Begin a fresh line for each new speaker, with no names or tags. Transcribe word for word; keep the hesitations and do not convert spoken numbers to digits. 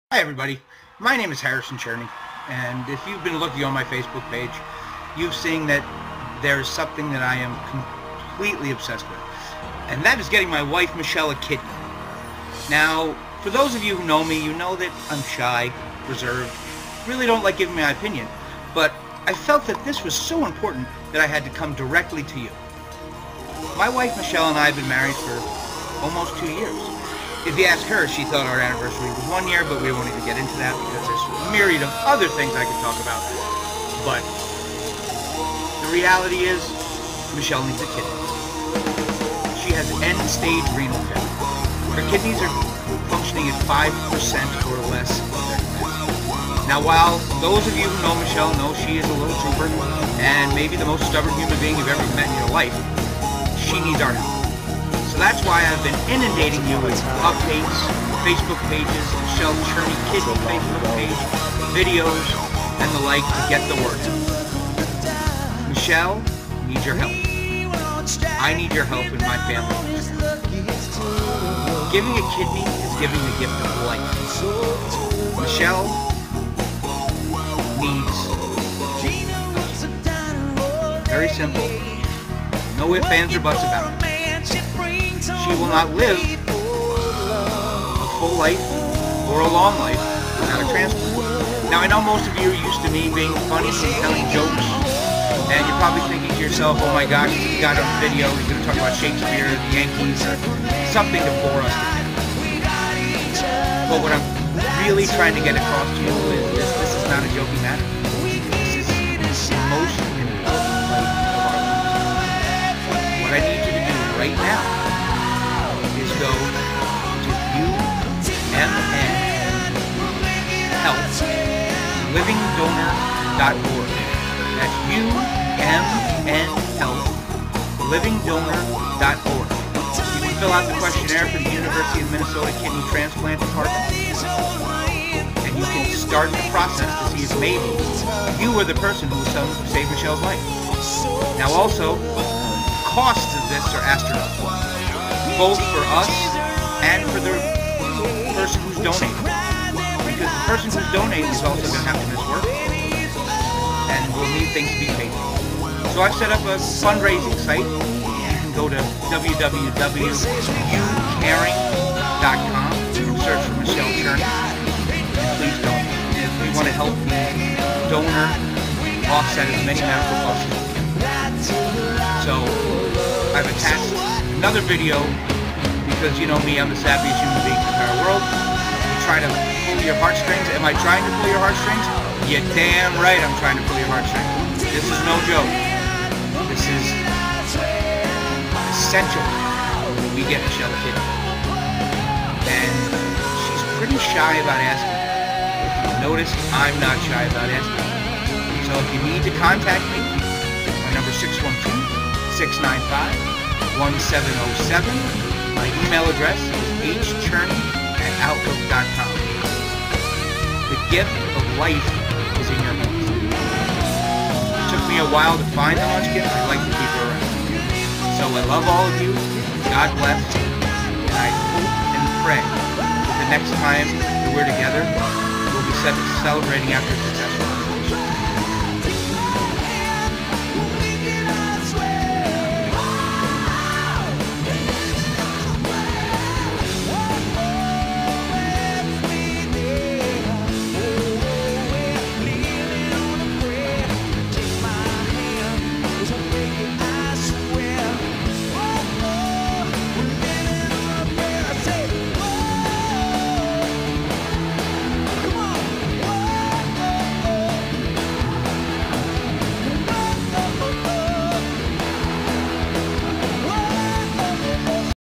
Hi everybody, my name is Harrison Cherney, and if you've been looking on my Facebook page, you've seen that there's something that I am completely obsessed with, and that is getting my wife Michelle a kidney. Now, for those of you who know me, you know that I'm shy, reserved, really don't like giving my opinion, but I felt that this was so important that I had to come directly to you. My wife Michelle and I have been married for almost two years. If you ask her, she thought our anniversary was one year, but we won't even get into that because there's a myriad of other things I could talk about. But the reality is, Michelle needs a kidney. She has end-stage renal failure. Her kidneys are functioning at five percent or less of their capacity. Now, while those of you who know Michelle know she is a little trooper and maybe the most stubborn human being you've ever met in your life, she needs our help. So that's why I've been inundating you with updates, Facebook pages, Michelle Cherney Kidney Facebook page, videos, and the like to get the word out. Michelle needs your help. I need your help in my family. Giving a kidney is giving the gift of life. Michelle needs very simple, no ifs, ands, or buts about it. She will not live a full life or a long life without a transplant. Now, I know most of you are used to me being funny and telling jokes, and you're probably thinking to yourself, oh my gosh, he got on video, he's going to talk about Shakespeare, the Yankees, or something to bore us to death. But what I'm really trying to get across to you is this, this is not a joking matter. This is the most important life of our lives. What I need you to do right now is go to U M N Health Living Donor dot org. That's U M N Health Living Donor dot org. You can fill out the questionnaire for the University of Minnesota Kidney Transplant Department, and you can start the process to see if maybe you are the person who will save Michelle's life. Now also, costs of this are astronomical, both for us and for the person who's donating. Because the person who's donating is also going to have to miss work and will need things to be paid for. So I've set up a fundraising site. You can go to w w w dot you caring dot com and search for Michelle Cherney. And please donate. If we want to help the donor offset as many medical costs as we can. So I've attached another video because, you know me, I'm the sappiest human being in the entire world. You try to pull your heartstrings. Am I trying to pull your heartstrings? You're damn right I'm trying to pull your heartstrings. This is no joke. This is essential that we get Michelle a kidney. And she's pretty shy about asking. If you've noticed, I'm not shy about asking. So if you need to contact me, my number is six one two, six nine five, one seven zero seven. My email address is h cherney at outlook dot com. The gift of life is in your hands. It took me a while to find the munchkin. I'd like to keep her around. So I love all of you. God bless. And I hope and pray that the next time that we're together, we'll be celebrating after